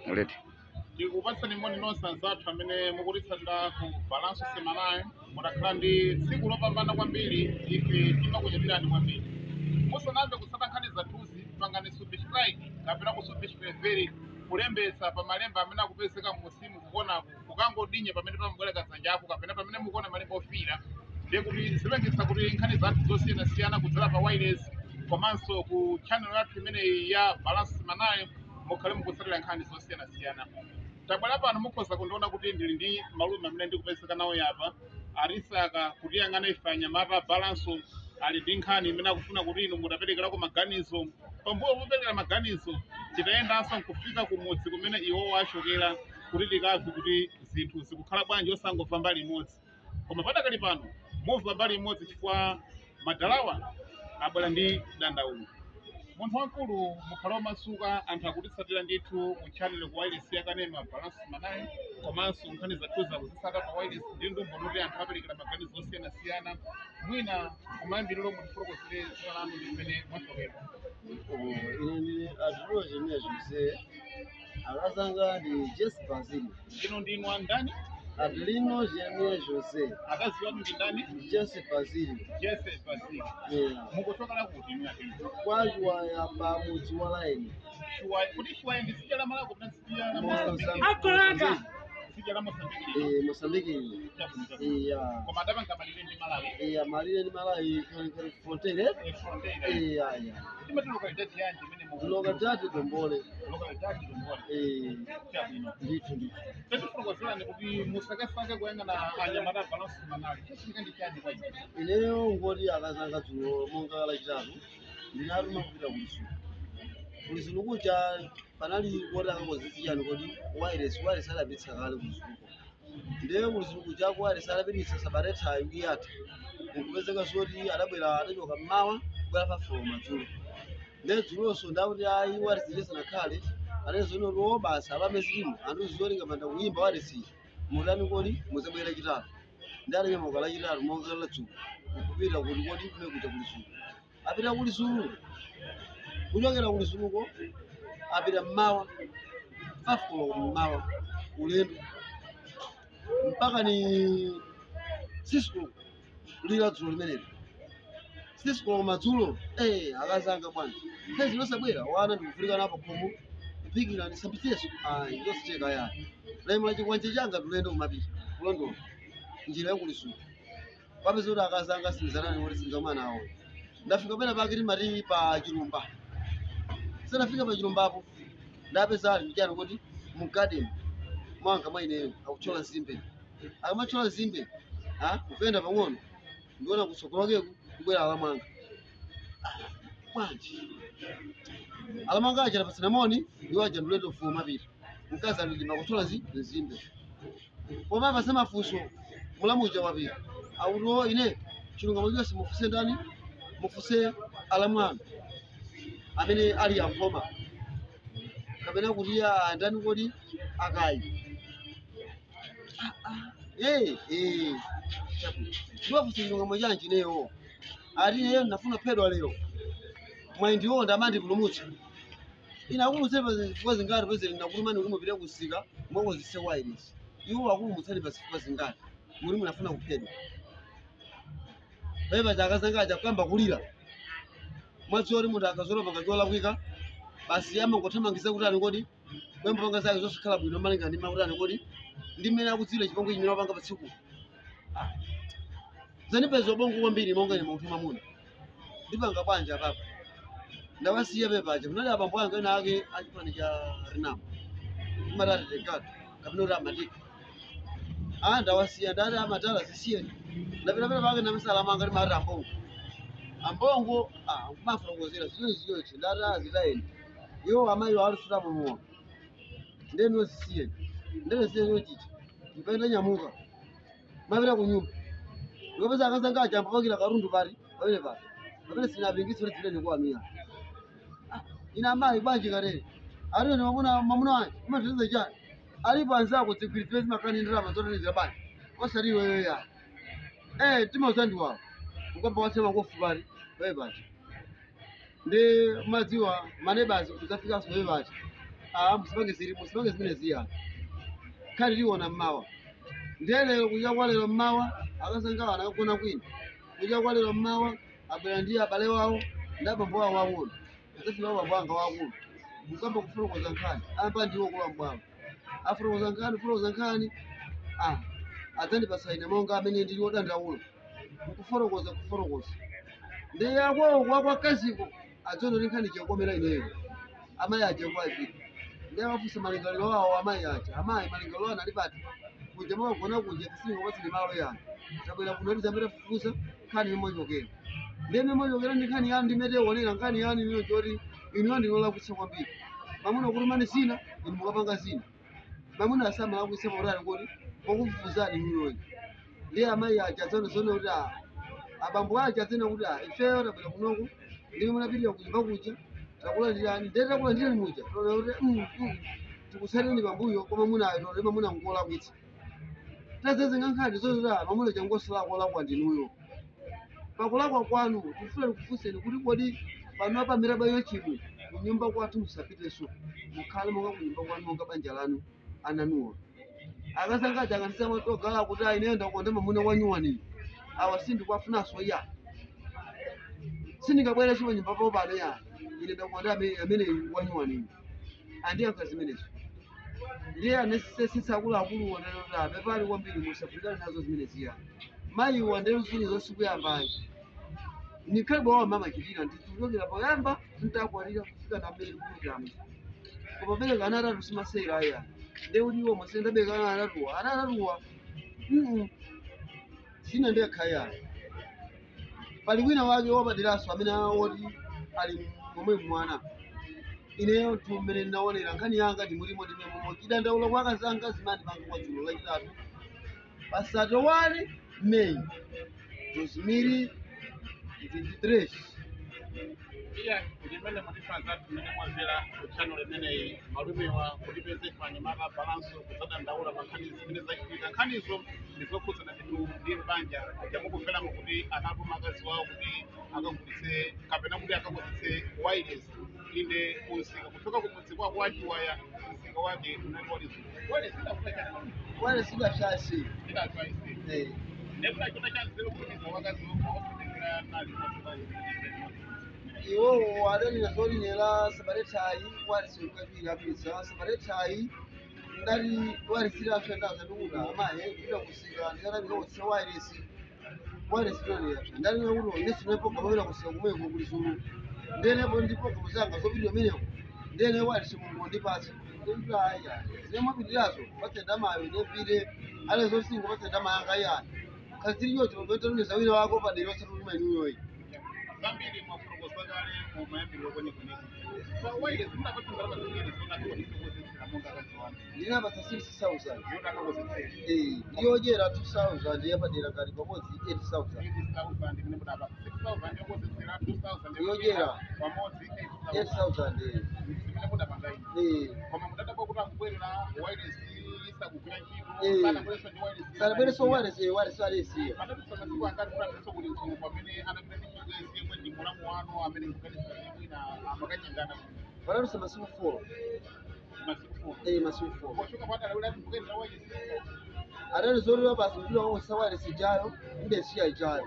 Uleti. Ndikupatsani moni nonse anzathu amene mukulitsatira ku Balance Semanal mudakhala ndi tsiku lopambana kwambiri ife timakuchetirani kwambiri. Musanambe kutsata nkhani zathuzi pangani subscribe kapena kusubscribe kulembetsa pa malemba amene akupezeka musimu kuona kukangodinya pamene pamubwereka dzanja ako kapena pamene mukuona malemba ofira ndiye kuti zilengesa kuti nkhani zathu zosiyanasiyana kudzera pa wireless komanso ku channel yathu imeneyi ya Balance Semanal mukhale mukutsatira nkhani zosiyanasiyana. Tabwera pano mukhoza kundiona kuti ndili ndi malume amene ndikupezeka nawo yapa arisaka kutiyang'ana ife anyamata Balance ali ndi nkhani imene akufuna kuti inu mudaperekerako maganizo. Pambuyo popereka maganizo titayendanso nkufika kumudzi kumene iwowo achokera kuti tikamve kuti zinthu zikukhala bwanji osangomva mbali imodzi. Koma padakali pano mumva mbali imodzi chifukwa madalawa abwera ndi dandaulo. Munthu wankulu mukhale wamasuka anthu akutitsatira ndithu mu channel ku wireless yakanema Balance Semanal komanso nkhani zathu zakuzitsata pa wireless ndi ndumbo kuti anthu aperekera maganizo osiyanasiyana mwina kumayambiriro mutifotokozere dzina lanu ndi mmene mwachokera. Ini Adelino Jeremiah Jose akazanga ndi Jesse Basilio. Ino ndinu andani? Adelino Jeremiah Jose Akazi wanu ndi ndani? Jesse Basilio. Jesse Basilio. Yeah. Mukuchokera kuti inu yake? Kwajwa ya pamudzi wa Laini. Kuti Shuai ndi sija la Malawi kapena sija la Mozambique. Sija la Mozambique. Mozambique. Yeah. Koma ndapanga malire ndi Malawi. Yeah, malire ndi Malawi kali frontiere. Frontiera. Yeah. Timati localidade yanji imene mukuchokera. Localidade Dombole. Localidade Dombole. Ndithu. Tatifotokozerani kuti musakasange kuyang'ana anyamata Balance Semanal. Chifukwa ndi chani kwa inu? Ineyo ngoti akazanga dzulo monga lachitatu ndinatuma kupita kulisulu kuja panali kuti akakozisiyani kodi wireless adapitsa kale kulisuluko ndiye kulisulu kuja wireless adapitsa sabareta ndi yatha kupezeka zoti adabwera adachoka mmawa kubwera pa from dzulo ndiye dzulonso ndakuti ayi wireless yesana khale anezono ro basa abamezimu anduziori ngamanda kuimba wireless mutani kodi muzabwera chitatu ndale nyamuka la chitatu monga la dzulo kupita kuti kodi kune kuja kulisulu apita kulisulu kuchokera kulisuluko apita mmawa 5 mmawa ulendo mpaka ni Cisco kulira dzulo limenelo Cisco madzulo akazanga bwana pezi losabwera wana ndikufurika napo khomo kupikira ndisambitseso ndosicheka ya laimwe chikwanje changa tulendo kumapita kulondola njira yakulisuluko papeza kuti akazanga sinzanani kuti sinza mwana awo ndafika pena pakiti mati pa chilumba sanafika pa chilumbapo ndapeza ali mchano kuti mu garden mwanga maineyo akuchola nzimbe akamachola nzimbe kupenda pang'ono ndiona kutsogolokeko kubwera alamwanga bwanji alamwanga aja tapasana moni ndiwo aja ndulendo fuma pita mkazi alilima kuchola nzimbe koma pasema mafunso mulamuja wapita auto ine chilungamo chonse mufuse ndani mufuse alamwanga amene ali ankoma kapena kuti ndani kodi akayi ndiwafuse chilungamo chanji neyo ati neyo ndinafuna phedwa lero mwaindiwo ndamandipulumutsa ina akulusepa zifukwa zingati pezeli ndakulumani kuti mupite kusika mwakozise wireless iwo akulumutsani pa zifukwa zingati muri munafuna kuphedwa beba chakazangacha kuyamba kulira mwadziwa munthu akazola pakachola kuika basi amangothamangiza kuti ali kodi kwemba panga zake zosikhala bwino malinga ndi makuti ali kodi ndi mmene akudziwira chipongwe chimene wapanga pa tsiku zanipeza ubongo kwambiri monga ine munthu mamuna ndipanga bwanja apapo ndawasiya pepacha kunali abambo anga ena ake achipani cha Renamo imatati tekatu kapena kuti amatika ndawasiya ndati amatala zisiyeni ndapitapita pake ndamisala manga ndi mati ambongo kumafotokozera ziyozi ndati azitayeni iwo amayiwo alisuta mumowa ndeno zisiyeni ndene siyeyo chicha mpaenda nyamuka mapita kunyumba ndikapeza akazanga ajamba pakira karundu pari pamene pari pamene sinapingisi kuti zileni kuwamiya ina amayi bwanji katere ariyo ni mamuna wanje umatiriza chani alipo anzako zigwirizire zimakani ndalama zotanizira bwanji osati iweyo ya timauzandiwawo ukamba wasema ngofu pari wewe bati ndi madziwa manebazi kuti zafika so wewe bati musipange zimene ziya khali liwona mmawa ndelero kuja kwalero mmawa akasangawa anakagona kwina kuja kwalero mmawa abwera ndi abale wawo ndi abambo awo wang'ono adzafika abambo anga wakulu mukamba kufotokoza nkhani amba ndiwo kula mbwawo afotokoza nkhani adzandipasa ine monga amene ndili wodandaula kufotokoza ndiye yakwawo kwakwakaziko adzono linkhani chakomera ineyo amayi aja kwaipita ndiye wafusa malingaliro awo amayi aja amayi malingaliro ana alipati kuja mwakagona kuja tisinga kwatine malo yani tabwera kunoti zambira fufusa nkhani imojokera ndiye imojokera ndi nkhani yani ndimetewonera nkhani yani ino choti inu andinolakwitsa kwambiri mamuna kulumani zina inu mukapanga zina mamuna asamalakwitsa mautali kuti kwakufufuzani inuyoyi ndiye amayi aja adzono kuti abambo aja adzena kuti ifeyo tabwera kunoku ndime munapitira kunyumba kuja takulandirani ndiye takulandirani muja tole kuti tikusaleni pambuyo koma munayo tole mamuna mukolakwitsa tazezenga nkhani zozita mamuna changosolakwa ndinuyo pakulakwa kwanu tifuna tikufuseni kuti kodi pano apamira bayo chimwe kunyumba kwathu musapiteso mukhale monga kunyumba kwanu monga banja lanu ananuwa akasangaja akandisa matogala kuti inenda kukonda mamuna wanyuwani awa sindikwafunaso ya sindingabwera chimwe nyumba pawo pano ya ine ndakukonda amene wanyuwani andiyankha zimenezo ndiye anesesisa akuluakulu wonenota pepali kwambiri musafukane nazo zimene ziya mayi wandero zini zosukuyambayi nikhale bwawa mama chitira nditulokera poyamba ntakwalira kufika na mbere kuitama koma bele kana atatu simasera aya nde uliwo masenda bele kana atatuwa sina ndiye khaya pali wina wake wabadiraso amene woti ali momwe mwana ineyo tumene naonera nkhani yanga ndimulimo ndimemomo chidandaula kwakazanga zimani panga kwa dzulo lachitatu pasato 1 Mei 2023 iya ndimene mutifanza tumene mwazera kuchannel imeneyi malumewa kutipeze panyamala balanso kuzadandaula pankhani zimene zachitika nkhanizo ndizokhudzana nditu ndi mbanja jamukufera kuti anapo makazi wawo kuti akagulitse kapena kuti akagulitse wireless inde kunsika kutoka kumudzi kwako wachiwaya msika wake unali wale sida shasi nebula chona chanzero kuliza wakazi wakutengera nali iwo wadani nazolinera sabaretayi wali sikabira pizza sabaretayi ndali wali sida fenda zadula amaye kuda kusika ndara ndikotse wireless nani ndali naulo nesunepo kabira kusika kumwe kulisulu ndene ndipo kumuzanga zobidyo meneko ndene wali simungu ndipatsa ndaya zemo bidirazo batenda mayo nebire ale zosingo batenda mayanga yani kaziriyo chobeta neza wina wako padero satuma inuyoyi zambiri mwafurukozakale mumayambiro kwenye so wireless ndakatungala mazingiri zona kwa ndikukozesera monga kaziwana ndina basa 6000 yona kakozesera ndiyojera 2000 yapadera kali pamodzi 8000 ndine mudaba 6000 yokozesera 2000 yojera pamodzi 8000 ndine mudaba ngai koma mudada bokuta kubwerera wireless isakugwira ntchito kana kuleso ndi wireless sana bere so wireless alesi madatu sana siku angati kulandiso kuti mfumu pamene anapita ndi chigwezi yemwe ndi mulamu wanu amene mkukalisa mwina amakachingana Para você masiku 4 masiku 4 poshuka pata lawula ndikuyenda wireless arere zoro basi ndilo wonse wireless jayo ndesiya ijayo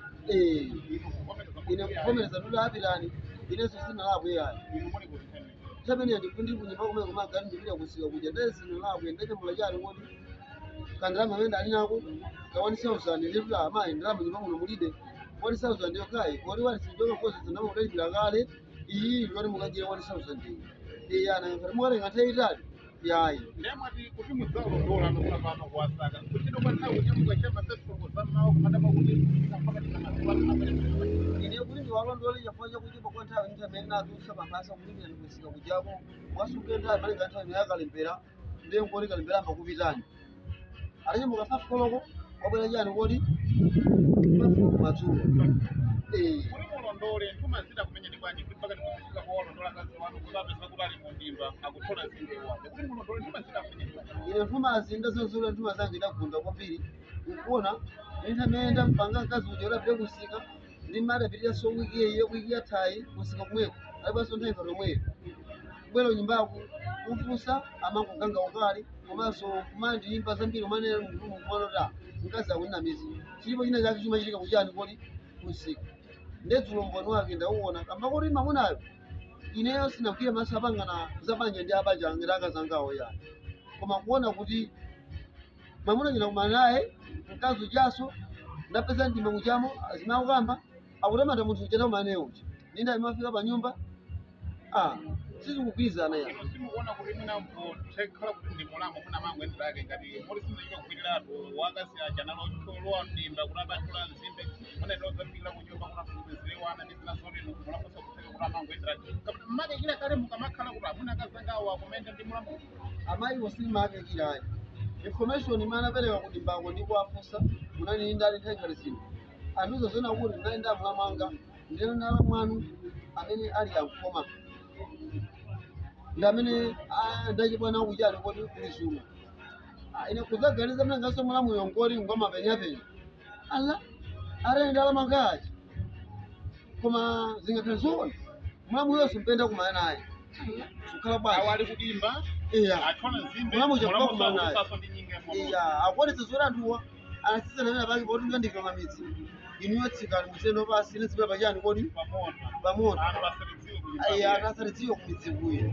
ine kuvomereza ndula apilani ineso sina labwe yayo chamene ndikundi kunyumba kumwe kumagani ndipita kusika kuja ndesina labwe ndeke mulajali ngoti kandalama amene ali nako kawanisa usani ndipita amayi ndalama nyumba muno mulide 1000 yokai kodi wireless ndoka kozi zinamo kudalipira kale iyi ngoti mukajira 1000 ana ngati mwale ngataitali yayi ndemati kuti mudzalo ndola nokula pano kuwasaka kuti ndokwanisa kunyamuka chama sesoko zamawo kumadaba kuti pakati ine kuti ndiwalondole chafanya kuti pakwanthawi ntamene nazusa pamasa kulimira ndikusika kujako wasukenda mali nganthawi yakalembera ndiye ngoti kalembera amakupitani atanyamuka 5 koloko wabwera chani kodi madzulo kuti mulondole ntuma zida kumenya ndi bwanji kuti pakati kufika kuwalondola kazi wanu kuzapeza kuti ali mundimba akuthola zinthu wake kuti mulondole ntuma zida kumenya ndi bwanji ine ntuma zindazozula ntuma zange ndagunda kwambiri ukuona ndintamenda mpanga mkazi uja ulapite kusika ndimadapitirira so wiki yathayi kusika kumweko alibaso nthawi patomweyo kubwera nyumbaku kufusa amangoganga ukali komanso kumandiyimba zambiri umanena mulumu kumanota mkazi akulina mizi chilipo china chake chimachitika kuchani kodi usiku ndedzulo mboni wake ndauona kamba kuti mamunayo ineyo sinagwire maso apangana zabanja ndi abanja angera akazangawo yani koma kuona kuti mamuna china kumana naye mkazi uchaso ndapeza ndima kuchamo azimakukamba akutamata munthu uchena umaneyo uchi ninda imafika pa nyumba sizikugwirizana ya simukuona kuti mwina mtekhala kuti ndi mulambo kuna mangwendo ake ngati moti simuchita kupitiratu wakasi aja nalowa mdimba kuti abatula nzimbe munendo zapikira kunyumba kuna kuzirewana ndi zina zoti mulambo sakuteka kuti amangwendo ake mmake kila kale mukamakhala kuti amuna akazangawo akumenda ndi mulambo amayiwo silimake kilayi information imene apereka kudimbako ndipo afusa munani ndali nthawi zino anduzo zona kuti ndali nda mulamanga ndino nala mwanu amene ali yankoma ndamene ndachibwana kuchali kodi kulisuma ine kudzaganiza mna ngaso mulamu yongori ngoma penyapenya ala arenda la mangaji koma zingakazona mulamu yose mpenda kumana naye sukhala bwana awali kudimba iya atona nzimbe mulamu chakula kumana naye saso ndi nyinga iya akwonetse zora nduwa anasisa namene pake poti ndikandika mamitsi iniyo tsikani musendo pasi netsipira pachani kodi pamoto ano basiridziwe iya anasaridziwe kumidzikuyo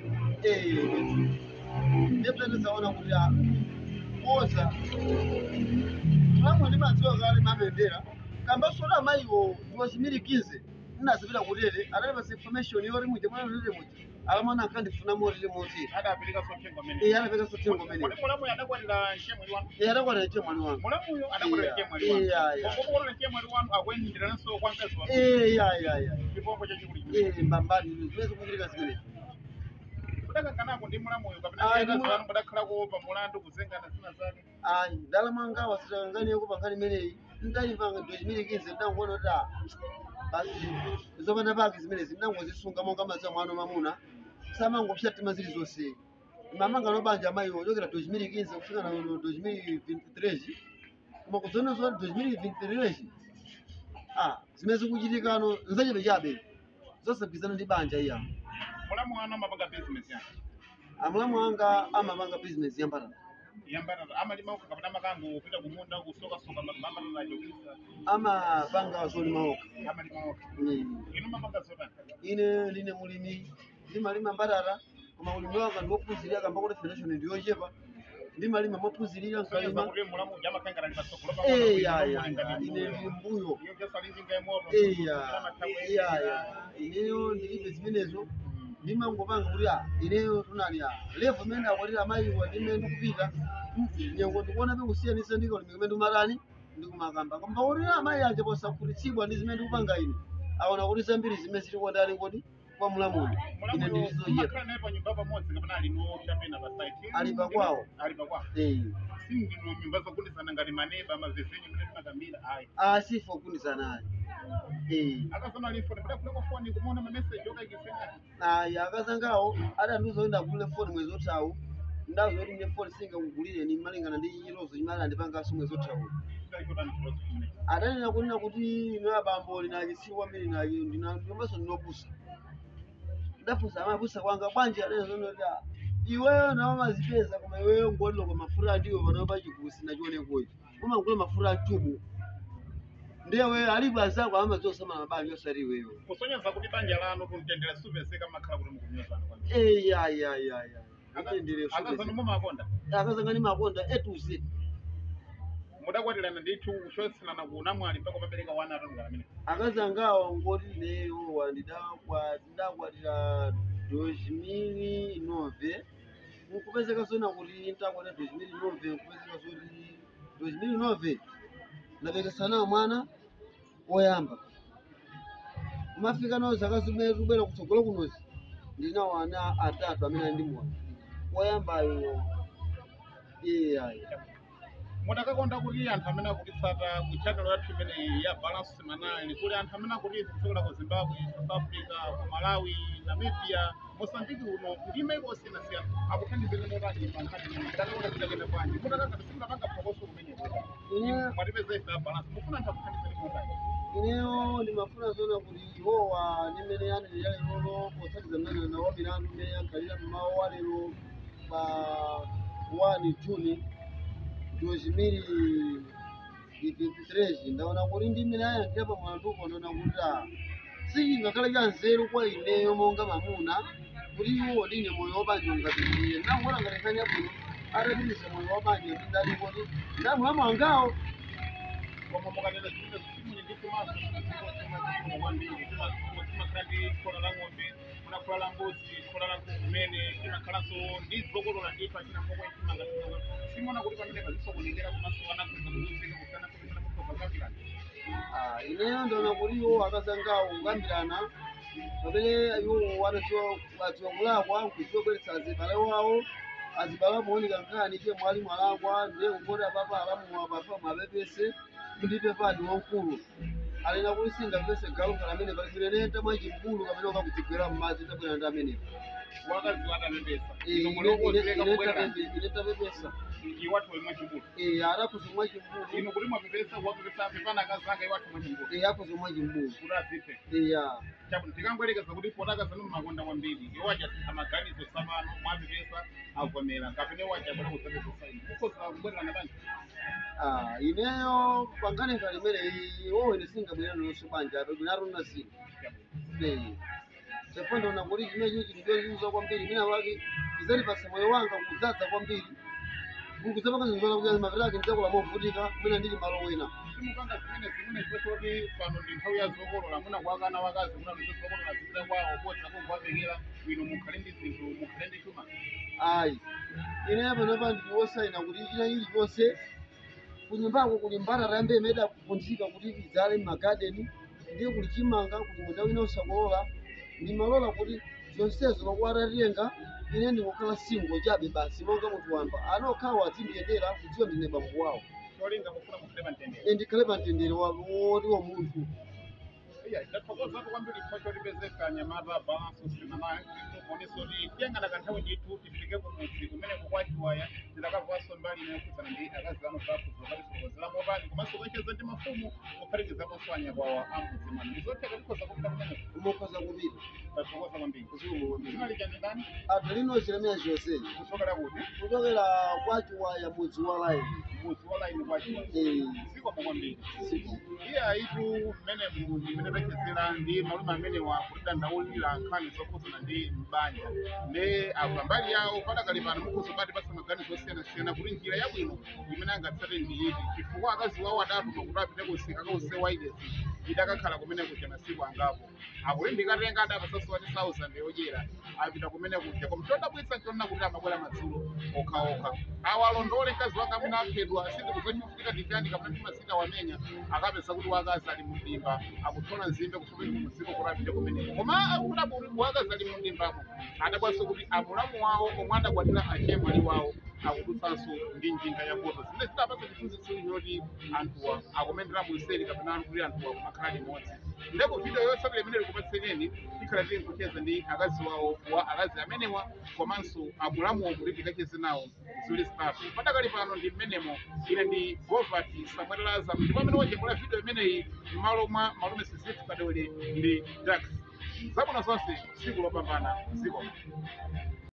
ndepene zaona kuti koza mulamu ndi madziwa kale mabendera kamba soda amayiwo ndiwachimirikize ndinazipita kutete anatipasa information yoti muje mwana tete muje akamana akandifuna motete motete adapeleka sothengo mene anapeka sothengo mene kodi mulamu adakwatira nchemwali wanu adakwatira nchemwali wanu mulamuyo adakwatira nchemwali wanu kokokona nchemwali wanu akwendiranso kwa mkazi wanu chipombo chachikuli mbambani ziwezi kuchitika zimenezi kudakanganako ndi mulamuyo kapena zanu mudakhalako pa mulandu kuzengana zina zake ayi ndala mwanga wasitakanganiyeko pangani imeneyi ndayipanga ndochimirikize ndangoona kuti basi zopanda pake zimenezi ndangozisunga monga madziwa mwano mamuna samangopsha tima zili zonse mamanga nobanja amayiwo chokera 2015 kufika na 2023 koma kudzona zoti 2023 zimene zikuchitikano nzachepe chabe zosagwirizana ndi banja iya mulamu wanu amapanga business yake amulamu wanga amapanga business yambatata amalima kapena makango kupita kumunda kusokasoka mama najokisa amapanga zolima oka amalima oka inu mapanga zotani ine line mulimi ndimalima mbatata koma ulimi wanga ndiwophunzirira kamba kuti federation ndiyochepa ndimalima mophunzirira nkalima kuti mulamu jamakangana ndi pasokolo pa ine mbuyo iyo kesalinjinga emoto ineyo ndilibe zimenezo ndimangopanga kuti ineyo tunali levo imene akwatira amayiwa ndimene ndikupita nyengo ndikuona pekusiyanisa ndiko limene ndimatani ndikumakamba kamba kuti amayi aja posakutitsidwa ndi zimene ndikupanga ine aona kuti zambiri zimene zilikondani kodi kwa mulamuyo ine ndilizoyepa alipa kwawo sindino nyumba zokundisana ngati maneba mavezenyu mene timakambira ayi sifo kundisana ayi akasana lifo ndipita kuleko foni kumuona mamessage okayikisenya ayi akazangawo adandiuza kuti ndagulire foni mwezi othawu ndazoti mne foni singakugulire ni malingana ndi chilozo chimene andipangaso mwezi othawu adanena kunena kuti ino abambo linachisiwa mene ndinomaso ndinopusa ndafusa amapusa kwanga bwanji adanezonoti iweyo nawo mazipeza koma iweyo ngolilo kwa mafuta ndiwo pano pachikusi nachionekoyi umangula mafuta achubu ndiye wewe alipo azako amazosama mabanja osati iweyo kusonyeza kuti banja lanu kumtendera supeseka makhala kuti mukumnyozana kwa atendere akazana mumakonda akazangani makonda etuzi mudakwatirana ndithu kuchotsanana kunamwali mpaka pabereka wana atongalamene akazangawo ngoti neyo ndakwatira 2009 nkupezeka zona kuti ntakwatira 2009 nkupezeka zoti 2009 ndapekesana mwana oyamba kumafika nawo zaka zimene kubera kutsogolo kunozi ndinawo ana atatu amene ali ndi mwana oyambayo mudakakonda kuti anthu amene akutitsata ku channel yathu imeneyi ya Balance Semanal kuli anthu amene akutitsa kuchokera ku Zimbabwe, South Africa, ku Malawi, Namibia, Mozambique uno ndi maiko osiyanasiyana akuthandizeni motani pa nkhani imene mudakakonda kuchakene bwanji mudakangati simunapanga phokoso kumene mwatipeza ife ya Balance mufuna anthu akuthandizeni motani. Ineyo ndimafuna zona kuti iwowa nimene yanenera lero potsatizana nawo milandu imene yankalira mmawa wa lero pa 1 Juni 2023 ndaona kuti ndi imene ayankhira pa mlandupo ndaona kuti singakhala cha nzeru kwa ineyo monga mamuna kuti iwo ndine moyo wabanja ngati iye ndangona ngati nkhani yabwino atatumiza moyo wabanja kuti ndali kuti ndamulamu angawo koma mukanena zimene zisimunye ndi kumaso zimwe kwambiri timakhala ndi khola la ng'ombe munakhola la mbuzi khola la nkhuku kumene timakhalanso ndi zokolola ndithu achina mboko itimanga simona kuti pamene pazisokonekera kumaso anakuza kuzuzika kusana kuimena mukhoza kukambirana. Ineyo ndaona kuti iwo akazangawo kukambirana pamene iwo adziwa kulakwa nkuchiyobweretsa azibale wawo azibale amuoneka nkhani che mwali mwalakwa ndiye kungoti apapa alamuwa pafa mapepese ndipe padi wankulu alina kuti singapese galuka amene palikuneneta mwachimkulu kapena ukakudzigwera m'madzi tabwera ndi amenepo wakazi watanembesa ineta pepesa iwatu wemwe chimbulu arakuzomwa chimbulu ino kuti mwapepesa wapepesa apepana akazanga iwatu mwa chimbulu akuzomwa chimbulu kuti azipe chabu tikangwerekeza kuti potakazanu mmakonda kwambiri iwo achasisa maganizo sapano mwapepesa avomera kapene wachapona kusapepesa ino kukosa kubwererana banja. Ineyo pangane kalimene iwowe ndisingabwera nonso banja bwinaruna zino chifukwa na kuti chimene chindiyoliuza kwambiri mina wake izalipasa moyo wanga kudzadza kwambiri kukudzapanga zinthu kuti mapeta ake ndidzakula movutika mwina ndili malo wina simupanga zimene choti pano ndi nthawi ya zokolola muna kuwakana wakazi muna zokolola zipita kwawo bodza kuwapekera bwino mukhale ndi zinthu mukhale ndi chuma. Ineyo panopa ndiwosaina kuti china chilichonse kunyumbako kuli mbatata yambe imene akupunzika kuti idzale m'magadeni ndiye kuli chimanga kuti munda wina usakolola ndimalola kuti zonsezo pakuwatatenga ine ndikukhala singo chabe basi monga munthu wamba anokhawo azindiyendera kudziwa ndine bambo wawo cholinga kufuna mukhale pamtendere ndikhale pamtendere woti munthu ndathokozapo kwambiri chifukwa chotipezeka nyamata Balance Semanal kuonesa kuti tiyang'ana kanthawi ndithu tifike kumudzi kumene kukwatiwaya tidakavaso mbali inayokhudzana ndi akazi anu zakuzokatisolokozera motani komanso kucheza ndi mafumu kuphatikizaponso anyakwawa amudzi mano ndizotheka tikhoza kupita kumene umokhoza kupita tathokoza kwambiri zinalija ndi ndani lino Jeremiya Jose kuchokera kuti kuchokera kwatiwaya mudzi wa laini kwatiwaya ziko kwambiri iye aitu mmene tachezera ndi malume amene wakudandaulira nkhani zokhudzana ndi mbanja ndi apa mbali yawo padakali pano mukhoza pati pasa maganizo osiyanasiyana kuti njira yabwino imene angatsate ndi iti chifukwa akazi wawo adatuma kuti apite kusika kause wailesi idakakhala kumene kuja masiku angapo akuti ndikatenga adapasaso 1000 yodyera apita kumene kuja koma chodabwitsa nchonena kuti amabwera madzulo okhaokha awo alondole mkazi wake amene aphedwa sindikuzochitika ndichani kapena ndimasika wamenya akapeza kuti wakazi ali mundimba akuthola nzimbe kusukuli kumuziko kuti apite kumeneko koma akuda kuti wakazi ali mundimbamo adabwanso kuti amulamu wawo omwe adakwatira achemwali wawo akudutsanso ndi njinga ya moto zimene zidapasa chiphunzitso choti anthuwa akumendera muliseri kapena kuti anthuwa kumakhala limodzi ndeko video yotsatira imene likupatseneni tikhala tili kucheza ndi akazi wawo wa akazi amenewa komanso amulamuwo kuti tikacheze nawo zili zitatu padakali pano ndi mmenemo ine ndi Govert Samuel Lazarus ndipo amene wajembula video imeneyi m'malo mwa malume Sizifu Kadewere ndi Dax zabwino zonse tsiku lopambana ziko